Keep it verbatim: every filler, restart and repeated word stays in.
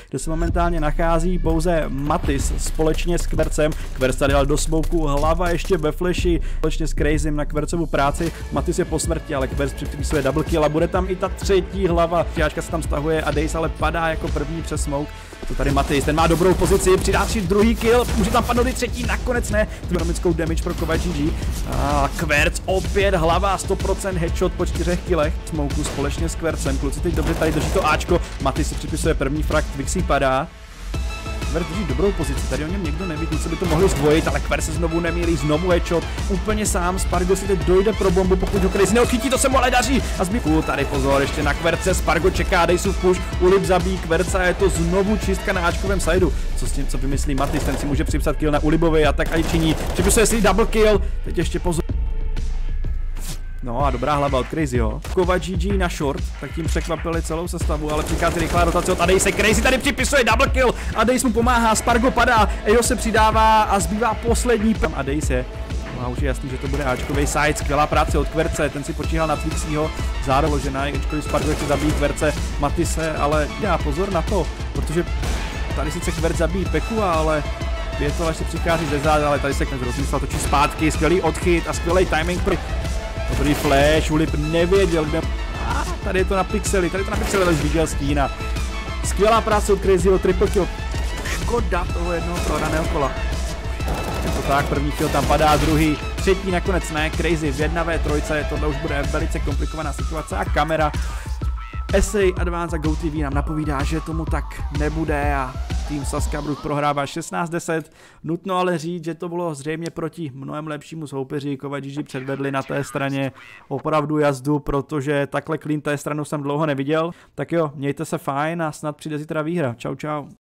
kde se momentálně nachází pouze Matis společně s Kvercem. Kverc tady dal do smoku, hlava ještě ve flashi, společně s Crazym na Kvercovu práci. Matis je po smrti, ale Kverc připisuje double kill a bude tam i ta třetí hlava. Jáčka se tam stahuje a Daze ale padá jako první přes smoke. To tady Matis, ten má dobrou pozici, přidá si druhý kill, může tam padnout i třetí, nakonec ne, ekonomickou damage pro Kova G G. A Kverc opět hlava, sto procent headshot po čtyřech killech. Smoku společně s Kvercem, kluci teď dobře tady drží to Ačko, Matis si připisuje první frag, Twixy padá. Kverc drží dobrou pozici, tady o něm někdo nevidí, co by to mohli zdvojit, ale Kverc se znovu nemýlí, znovu headshot, úplně sám, Spargo si teď dojde pro bombu, pokud ho Crazy neodchytí, to se mu ale daří. A zbývá uh, tady pozor, ještě na Kverce, Spargo čeká, Daceův push, Ulip zabíjí Kverca, je to znovu čistka na Ačkovém sideu. Co s tím, co vymyslí Matis, ten si může připsat kill na Ulibovi a tak aj činí, připisuje si double kill, teď ještě pozor. No a dobrá hlava od Crazyho. Kova G G na short, tak tím překvapili celou sestavu, ale přichází rychlá rotace od Dace. Crazy tady připisuje double kill a Dace mu pomáhá, Spargo padá, Ejo se přidává a zbývá poslední p... A Dace je. No a už je jasný, že to bude Ačkovej side, skvělá práce od Kverce, ten si počíhal na Twixyho, zároveň že na Ačkový Spargo chce zabít Kverce, Matise, ale dá pozor na to, protože tady sice Kverc zabíjí Peku, ale je to, až se přichází ze zád, ale tady se Kverc rozmyslel, točí zpátky, skvělý odchyt a skvělý timing pro... Dobrý flash, Ulip nevěděl, kde... A tady je to na pixely, tady je to na pixely, ale viděl stína. Skvělá práce od Crazyho, triple kill. Škoda toho jednoho prohraného kola. Je to tak, první kill tam padá, druhý, třetí nakonec ne, Crazy v jedna vé tři, tohle už bude velice komplikovaná situace a kamera. S A Advance a GoTV nám napovídá, že tomu tak nebude a tým Saska Brut prohrává šestnáct deset. Nutno ale říct, že to bylo zřejmě proti mnohem lepšímu soupeři. Kova G G předvedli na té straně opravdu jazdu, protože takhle clean té stranu jsem dlouho neviděl. Tak jo, mějte se fajn a snad přijde zítra výhra. Čau čau.